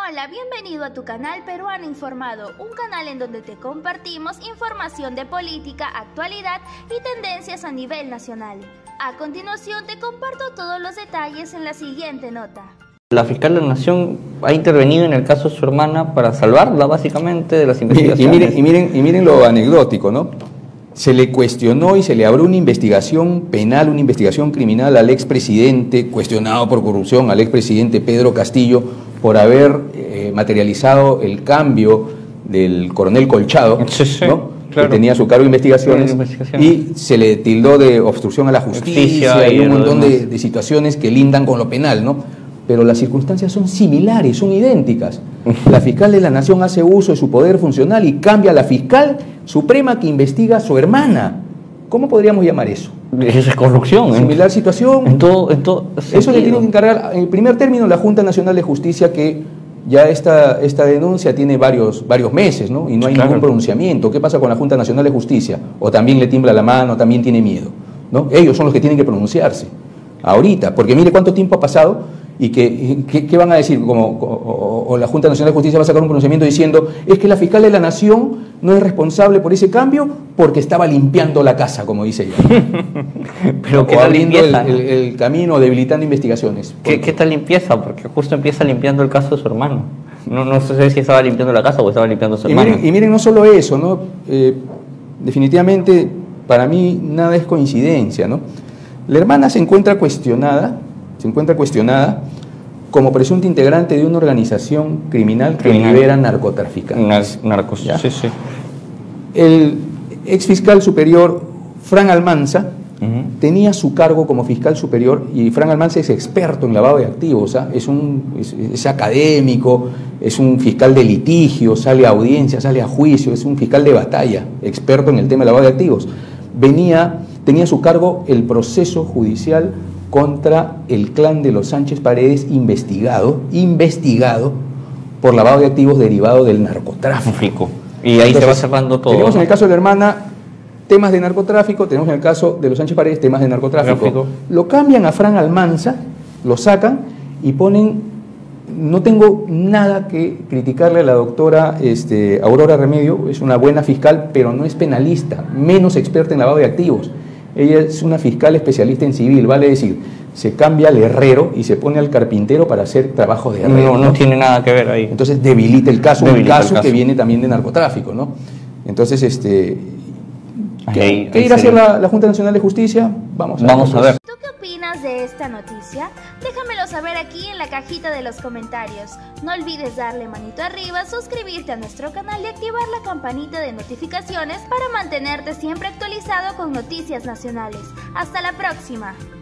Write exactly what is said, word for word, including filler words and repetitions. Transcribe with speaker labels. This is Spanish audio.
Speaker 1: Hola, bienvenido a tu canal Peruano Informado, un canal en donde te compartimos información de política, actualidad y tendencias a nivel nacional. A continuación te comparto todos los detalles en la siguiente nota.
Speaker 2: La fiscal de la Nación ha intervenido en el caso de su hermana para salvarla básicamente de las investigaciones.
Speaker 3: Y miren, y miren, y miren lo anecdótico, ¿no? Se le cuestionó y se le abrió una investigación penal, una investigación criminal al expresidente, cuestionado por corrupción, al expresidente Pedro Castillo, por haber eh, materializado el cambio del coronel Colchado,
Speaker 2: sí, sí,
Speaker 3: ¿no?
Speaker 2: claro.
Speaker 3: Que tenía a su cargo investigaciones,
Speaker 2: investigaciones,
Speaker 3: y se le tildó de obstrucción a la justicia, justicia y un montón de, de situaciones que lindan con lo penal, ¿no? Pero las circunstancias son similares, son idénticas. La fiscal de la Nación hace uso de su poder funcional y cambia a la fiscal suprema que investiga a su hermana. ¿Cómo podríamos llamar eso?
Speaker 2: Esa es corrupción.
Speaker 3: Similar situación.
Speaker 2: En todo, en todo
Speaker 3: eso le tiene que encargar, en primer término, la Junta Nacional de Justicia, que ya esta, esta denuncia tiene varios, varios meses, ¿no? Y no hay claro. ningún pronunciamiento. ¿Qué pasa con la Junta Nacional de Justicia? O también le tiembla la mano, también tiene miedo, ¿no? Ellos son los que tienen que pronunciarse ahorita, porque mire cuánto tiempo ha pasado. ¿Y qué, qué, qué van a decir? Como, o, o la Junta Nacional de Justicia va a sacar un pronunciamiento diciendo es que la fiscal de la Nación no es responsable por ese cambio porque estaba limpiando la casa, como dice ella.
Speaker 2: Pero
Speaker 3: o
Speaker 2: ¿qué tal
Speaker 3: abriendo
Speaker 2: limpieza?
Speaker 3: El, el, el camino, debilitando investigaciones.
Speaker 2: ¿Qué, ¿Qué tal limpieza? Porque justo empieza limpiando el caso de su hermano. No, no sé si estaba limpiando la casa o estaba limpiando a su
Speaker 3: y
Speaker 2: hermano.
Speaker 3: Miren, y miren, no solo eso, ¿no? Eh, definitivamente, para mí, nada es coincidencia, ¿no? La hermana se encuentra cuestionada, se encuentra cuestionada como presunta integrante de una organización criminal que criminal. libera narcotraficantes.
Speaker 2: Narcos, ¿ya? Sí, sí.
Speaker 3: El ex fiscal superior, Fran Almanza, uh-huh. tenía su cargo como fiscal superior, y Fran Almanza es experto en lavado de activos, ¿eh? es, un, es, es académico, es un fiscal de litigio, sale a audiencia, sale a juicio, es un fiscal de batalla, experto en el tema de lavado de activos. Venía, tenía a su cargo el proceso judicial contra el clan de los Sánchez Paredes, investigado, investigado por lavado de activos derivado del narcotráfico.
Speaker 2: Y ahí Entonces, se va cerrando todo.
Speaker 3: Tenemos en el caso de la hermana temas de narcotráfico, tenemos en el caso de los Sánchez Paredes temas de narcotráfico. Gráfico. Lo cambian a Fran Almanza, lo sacan y ponen, no tengo nada que criticarle a la doctora este, Aurora Remedio, es una buena fiscal, pero no es penalista, menos experta en lavado de activos. Ella es una fiscal especialista en civil, vale decir, se cambia al herrero y se pone al carpintero para hacer trabajo de herrero.
Speaker 2: No, no, ¿no? tiene nada que ver ahí.
Speaker 3: Entonces debilita el caso, debilita un caso, caso que viene también de narcotráfico, ¿no? Entonces, este, ¿qué, ahí, ¿qué ahí irá a hacer la, la Junta Nacional de Justicia? Vamos a
Speaker 2: Vamos
Speaker 3: ver.
Speaker 2: A ver.
Speaker 1: ¿Tú qué opinas de esta noticia? Déjamelo saber aquí en la cajita de los comentarios. No olvides darle manito arriba, suscribirte a nuestro canal y activar la campanita de notificaciones para mantenerte siempre actualizado con noticias nacionales. Hasta la próxima.